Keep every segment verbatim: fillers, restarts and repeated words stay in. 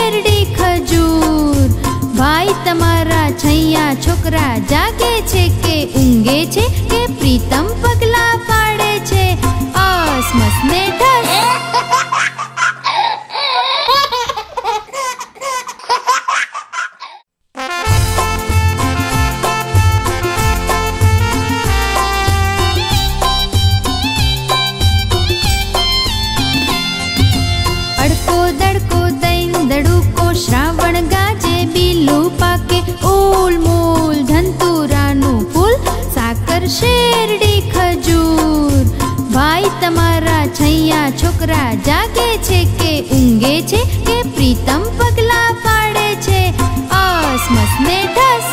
શેરડી ખજૂર. ભાઈ તમારા છૈયા છોકરા જાગે છે કે ઊંઘે છે કે પ્રીતમ પગલા પાડે છે? અસમસ ને ઢસ. અડકો દડકો દૈન દડુકો શ્રાવણ ગાજે બીલું પાકે ઓલ મોલ ધંતુરાનું ફૂલ સાકર શેરડી ખજૂર. ભાઈ તમારા છૈયા છોકરા જાગે છે કે ઊંઘે છે કે પ્રીતમ પગલા પાડે છે? અસમસ ને ઢસ.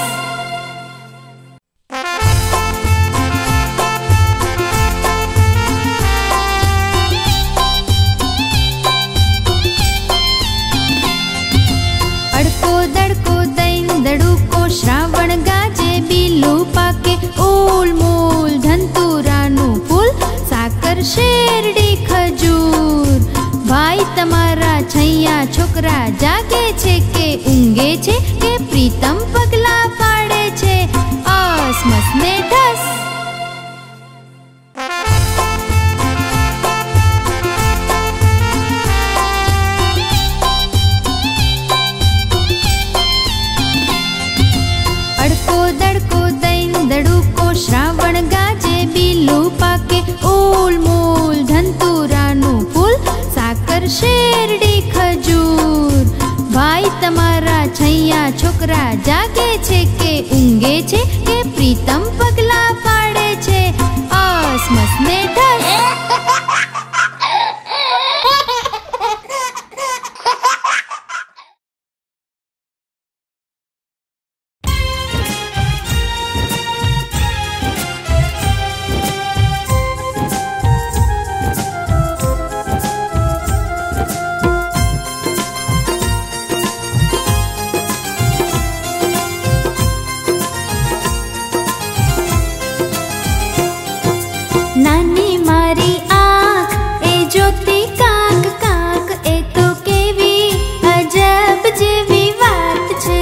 અડકો દડકો દૈન દડુકો શ્રાવણ ગાજે બીલું પાકે ઓલ મોલ ધંતુરાનું ફૂલ સાકર શેરડી ખજૂર. ભાઈ તમારા છૈયા છોકરા જાગે છે કે ઊંઘે છે કે પ્રીતમ પગલા પાડે છે? અસમસ ને ઢસ. અડકો દડકો દૈન દડુકો શ્રાવણ ગાજે બીલું પાકે ઓલ મોલ ધંતુરાનું ફૂલ સાકર શેરડી ખજૂર. ભાઈ તમારા છૈયા છોકરા જાગે છે કે ઊંઘે છે કે પ્રીતમ પગલા પાડે છે? અસમસ ને ઢસ. નાની મારી આંખ એ જોતી કાક કાક, એ તો કેવી અજબ જેવી વાત છે.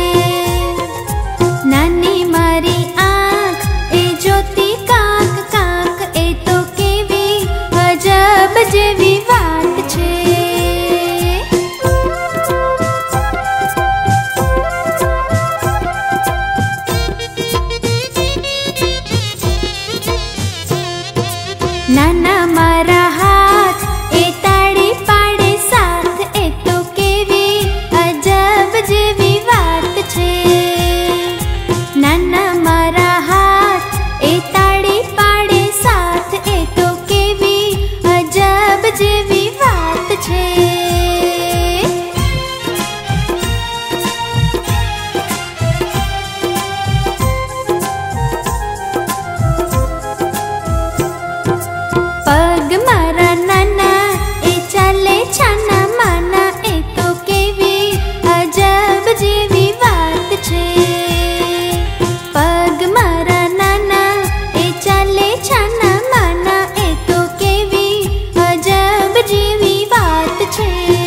નાની મારી આંખ એ જોતી કાક કાક, એ તો કેવી અજબ જેવી વાત છે. નાના મારા હાથ એ તાળી પાડે સાથ, એ તો કેવી અજબ જેવી વાત છે. નાના મારા હાથ એ તાળી પાડે સાથ, એ તો કેવી અજબ જેવી વાત છે. પગ મારા નાના એ ચાલે છાના માના, એ તો કેવી અજબ જેવી વાત છે. પગ મારા નાના એ ચાલે છાના માના, એ તો કેવી અજબ જેવી વાત છે.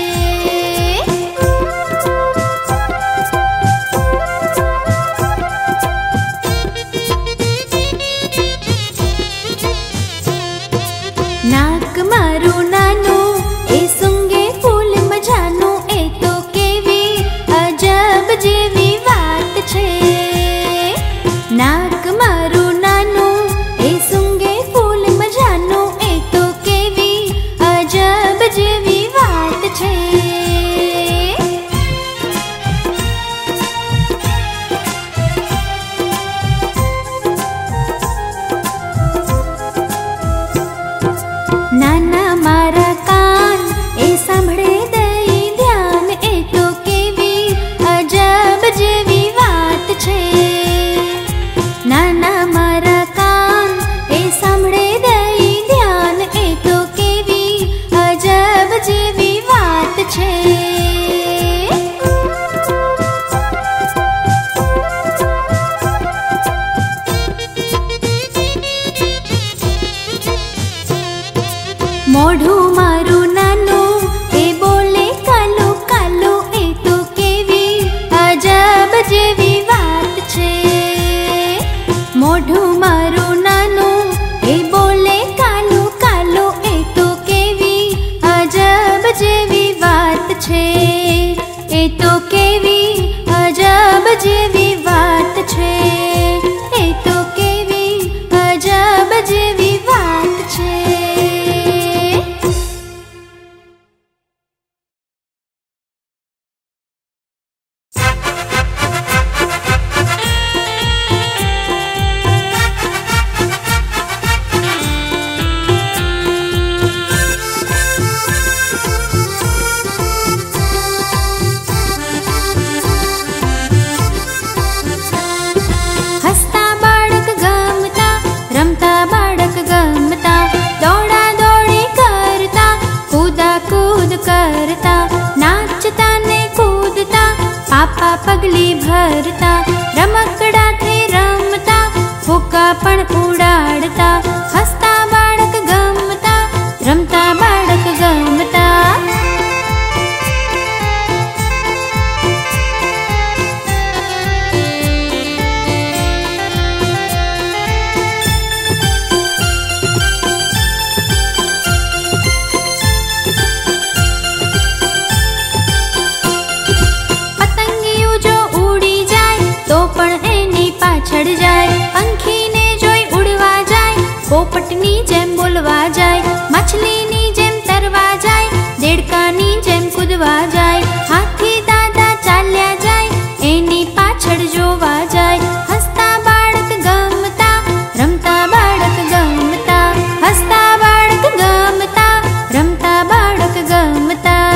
નાક મારું નાનું એ સૂંઘે ફૂલ મજાનું, એ તો કેવી અજબ જેવી વાત છે. નાક મારું નાનું એ સૂંઘે ફૂલ મજાનું, એ તો કેવી અજબ જેવી વાત છે. નાના મારા કાન એ સાંભળે દઈ ધ્યાન, એ તો કેવી અજબ જેવી વાત છે. જેવી વાત છે. મોઢું મારું નાનું એ બોલે કાલું કાલું, એ તો કેવી અજબ જેવી વાત છે. એ તો કેવી અજબ જેવી વાત છે. એ તો કેવી અજબ જેવી વાત છે. પગલી ભરતા રમકડાથી રમતા, ફૂકા પણ ઉડાડતા, હસતા બાળક ગમતા, રમતા બાળક ગમતા. ચડ જાય પંખીને જોઈ ઉડવા જાય, પોપટની જેમ બોલવા જાય, માછલીની જેમ તરવા જાય, દેડકાની જેમ કૂદવા જાય, હાથી દાદા ચાલ્યા જાય એની પાછળ જોવા જાય. હસતા બાળક ગમતા, રમતા બાળક ગમતા, હસતા બાળક ગમતા, રમતા બાળક ગમતા.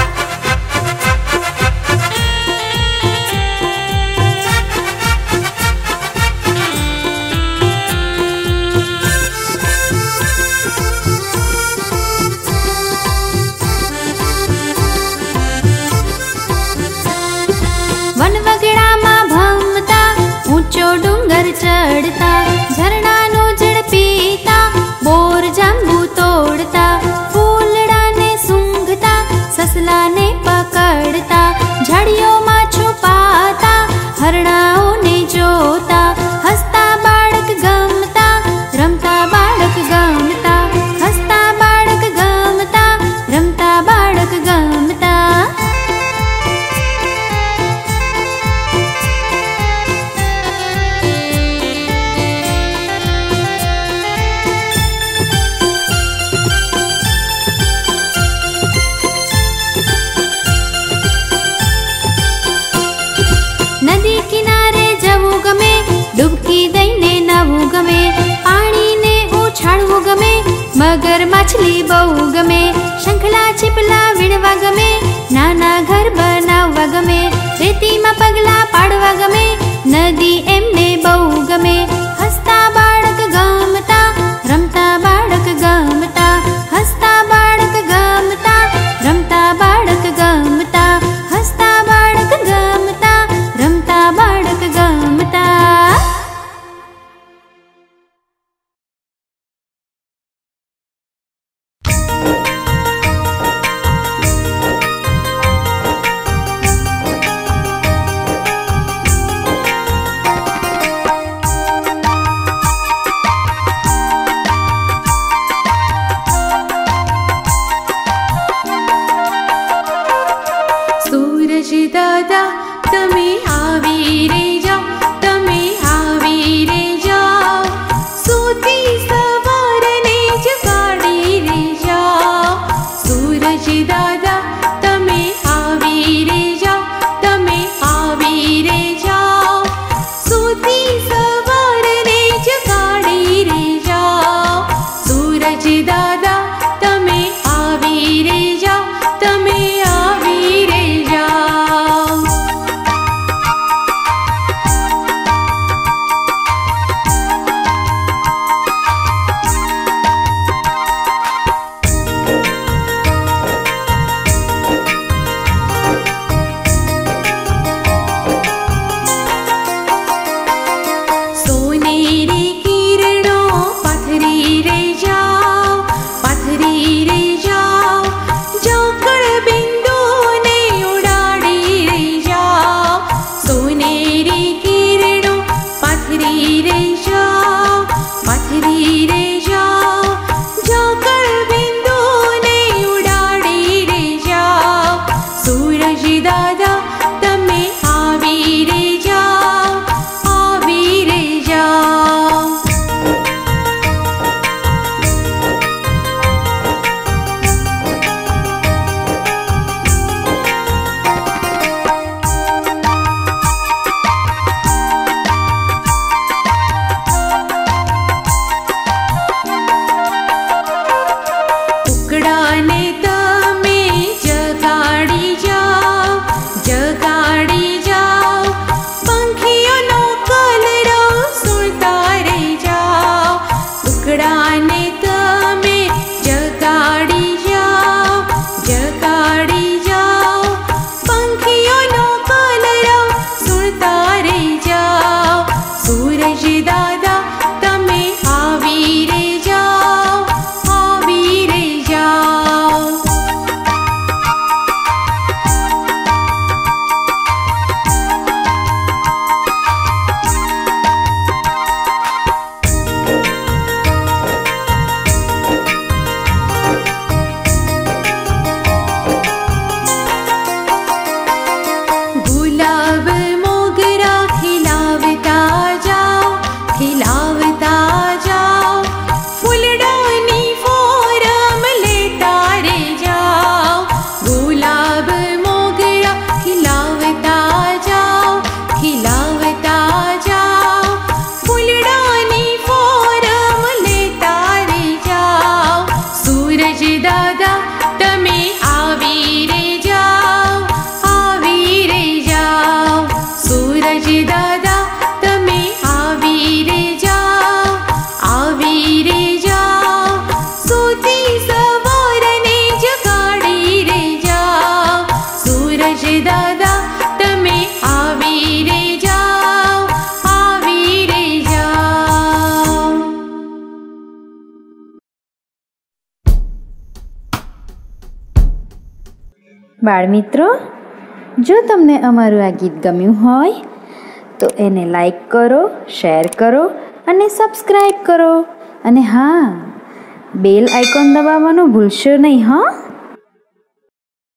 ચડતા, ઝરણાનો જળ પીતા, બોર જાંબુ તોડતા, ફૂલડાને સૂંઘતા, સસલાને પકડતા, ઝાડીઓમાં છુપાતા, હરણાઓને જોતા. હસતા બાળક ગમતા, રમતા બાળક ગમતા, હસતા બાળક ગમતા, રમતા બાળક ગમતા. નદી કિનારે જવું ગમે, ડૂબકી દઈને નાવું ગમે, પાણીને ઉછાળવું ગમે, મગર માછલી બહુ ગમે, શંખલા છીપલા વીણવા ગમે, નાના ઘર બનાવવા ગમે, રેતીમાં પગલા પાડવા ગમે, નદી એમને બહુ ગમે. હસતા બાળક ગમતા, રમતા બાળક ગમતા, હસતા બાળક ગમતા, રમતા બાળક ગમતા, હસતા બાળક ગમતા, રમતા બાળક ગમતા. સૂરજ દાદા તમે આવી રે જાઓ, તમે આવી રે જાઓ, સૂતી સવારને જગાડી રે જાઓ. સૂરજ દાદા તમે આવી રે જાઓ, તમે આવી રે જાઓ, સૂતી સવારને જગાડી રે જાઓ. સૂરજ દાદા તમે આવી રે જાઓ, તમે આવી રે જાઓ. બાળમિત્રો, જો તમને અમારું આ ગીત ગમ્યું હોય તો એને લાઈક કરો, શેર કરો અને સબસ્ક્રાઈબ કરો. અને હા, બેલ આઇકોન દબાવવાનું ભૂલશો નહીં. હા.